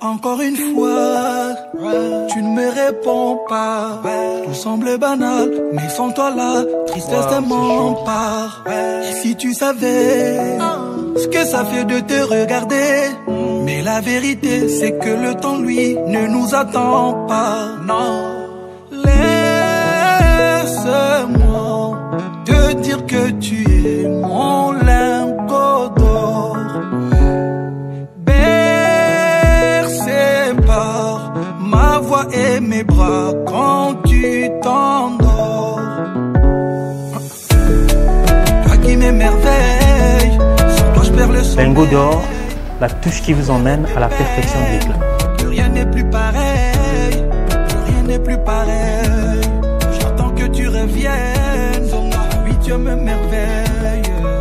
Encore une fois, tu ne me réponds pas. Tout semble banal, mais sans toi la tristesse m'empare. Et si tu savais ce que ça fait de te regarder, mais la vérité c'est que le temps lui ne nous attend pas. Non, laisse-moi te dire que tu es mon lingot d'or, bercé par ma voix et mes bras quand tu t'endors. Toi qui m'émerveille, sans toi je perds le sommeil. Lingot d'or, la touche qui vous emmène à la perfection de l'éclat. Plus rien n'est plus pareil, plus rien n'est plus pareil. J'attends que tu reviennes, oui tu me merveilles.